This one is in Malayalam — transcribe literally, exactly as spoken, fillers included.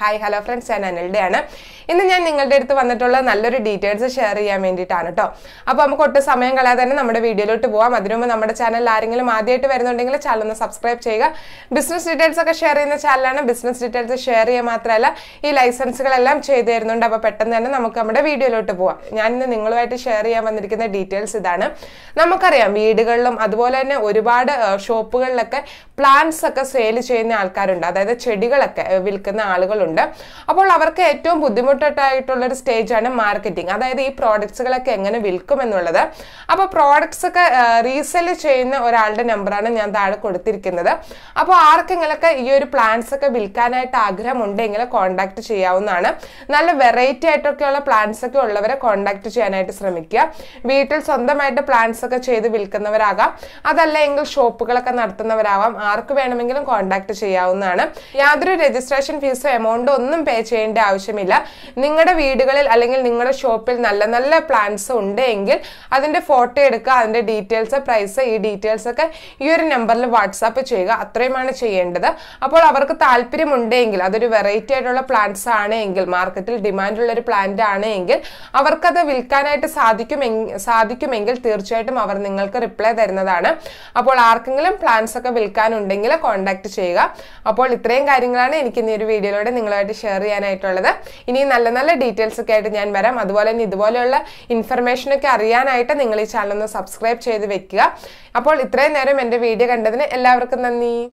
Hi, hello friends, I am Anilda. ഇന്ന് ഞാൻ നിങ്ങളുടെ അടുത്ത് വന്നിട്ടുള്ള നല്ലൊരു ഡീറ്റെയിൽസ് ഷെയർ ചെയ്യാൻ വേണ്ടിയിട്ടാണ് ട്ടോ. അപ്പോൾ നമുക്ക് ഒട്ടും സമയം കളയാതെ തന്നെ നമ്മുടെ വീഡിയോയിലോട്ട് പോവാം. അതിനുമുമ്പ് നമ്മുടെ ചാനൽ ആരെങ്കിലും ആദ്യമായിട്ട് വരുന്നുണ്ടെങ്കിൽ ചാനൽ ഒന്ന് സബ്സ്ക്രൈബ് ചെയ്യുക. ബിസിനസ് ഡീറ്റെയിൽസ് ഒക്കെ ഷെയർ ചെയ്യുന്ന ചാനലാണ്. ബിസിനസ് ഡീറ്റെയിൽസ് ഷെയർ ചെയ്യുക മാത്രമല്ല ഈ ലൈസൻസുകളെല്ലാം ചെയ്തു തരുന്നുണ്ട്. അപ്പോൾ പെട്ടെന്ന് തന്നെ നമുക്ക് നമ്മുടെ വീഡിയോയിലോട്ട് പോവാം. ഞാൻ ഇന്ന് നിങ്ങളുമായിട്ട് ഷെയർ ചെയ്യാൻ വന്നിരിക്കുന്ന ഡീറ്റെയിൽസ് ഇതാണ്. നമുക്കറിയാം വീടുകളിലും അതുപോലെ തന്നെ ഒരുപാട് ഷോപ്പുകളിലൊക്കെ പ്ലാന്റ്സ് ഒക്കെ സെയിൽ ചെയ്യുന്ന ആൾക്കാരുണ്ട്. അതായത് ചെടികളൊക്കെ വിൽക്കുന്ന ആളുകളുണ്ട്. അപ്പോൾ അവർക്ക് ഏറ്റവും ബുദ്ധിമുട്ടായിട്ടുള്ള ഒരു സ്റ്റേജ് ആണ് മാർക്കറ്റിംഗ്. അതായത് ഈ പ്രോഡക്ട്സുകളൊക്കെ എങ്ങനെ വിൽക്കും എന്നുള്ളത്. അപ്പോൾ പ്രോഡക്ട്സ് ഒക്കെ റീസെല് ചെയ്യുന്ന ഒരാളുടെ നമ്പറാണ് ഞാൻ താഴെ കൊടുത്തിരിക്കുന്നത്. അപ്പോൾ ആർക്കെങ്കിലൊക്കെ ഈ ഒരു പ്ലാന്റ്സ് ഒക്കെ വിൽക്കാനായിട്ട് ആഗ്രഹം ഉണ്ടെങ്കിൽ കോൺടാക്ട് ചെയ്യാവുന്നതാണ്. നല്ല വെറൈറ്റി ആയിട്ടൊക്കെയുള്ള പ്ലാന്റ്സ് ഒക്കെ ഉള്ളവരെ കോൺടാക്ട് ചെയ്യാനായിട്ട് ശ്രമിക്കുക. വീട്ടിൽ സ്വന്തമായിട്ട് പ്ലാന്റ്സ് ഒക്കെ ചെയ്ത് വിൽക്കുന്നവരാകാം, അതല്ല എങ്കിൽ ഷോപ്പുകളൊക്കെ നടത്തുന്നവരാവാം. ആർക്ക് വേണമെങ്കിലും കോൺടാക്ട് ചെയ്യാവുന്നതാണ്. യാതൊരു രജിസ്ട്രേഷൻ ഫീസോ എമൗണ്ടോ ഒന്നും പേ ചെയ്യേണ്ട ആവശ്യമില്ല. നിങ്ങളുടെ വീടുകളിൽ അല്ലെങ്കിൽ നിങ്ങളുടെ ഷോപ്പിൽ നല്ല നല്ല പ്ലാന്റ്സ് ഉണ്ടെങ്കിൽ അതിന്റെ ഫോട്ടോ എടുക്കുക, അതിന്റെ ഡീറ്റെയിൽസ്, പ്രൈസ്, ഈ ഡീറ്റെയിൽസ് ഒക്കെ ഈ ഒരു നമ്പറിൽ വാട്സാപ്പ് ചെയ്യുക. അത്രയുമാണ് ചെയ്യേണ്ടത്. അപ്പോൾ അവർക്ക് താല്പര്യമുണ്ടെങ്കിൽ, അതൊരു വെറൈറ്റി ആയിട്ടുള്ള പ്ലാന്റ്സ് ആണ് എങ്കിൽ, മാർക്കറ്റിൽ ഡിമാൻഡ് ഉള്ള ഒരു പ്ലാന്റ് ആണ് എങ്കിൽ അവർക്കത് വിൽക്കാനായിട്ട് സാധിക്കുമെങ്കിൽ സാധിക്കുമെങ്കിൽ തീർച്ചയായിട്ടും അവർ നിങ്ങൾക്ക് റിപ്ലൈ തരുന്നതാണ്. അപ്പോൾ ആർക്കെങ്കിലും പ്ലാന്റ്സ് ഒക്കെ വിൽക്കാനുണ്ടെങ്കിൽ കോൺടാക്ട് ചെയ്യുക. അപ്പോൾ ഇത്രയും കാര്യങ്ങളാണ് എനിക്ക് ഇന്ന് ഒരു വീഡിയോയിലൂടെ നിങ്ങളുമായിട്ട് ഷെയർ ചെയ്യാനായിട്ടുള്ളത്. ഇനി നല്ല നല്ല ഡീറ്റെയിൽസ് ഒക്കെ ആയിട്ട് ഞാൻ വരാം. അതുപോലെ തന്നെ ഇതുപോലെയുള്ള ഇൻഫർമേഷൻ ഒക്കെ അറിയാനായിട്ട് നിങ്ങൾ ഈ ചാനൽ ഒന്ന് സബ്സ്ക്രൈബ് ചെയ്ത് വെക്കുക. അപ്പോൾ ഇത്രയും നേരം എൻ്റെ വീഡിയോ കണ്ടതിന് എല്ലാവർക്കും നന്ദി.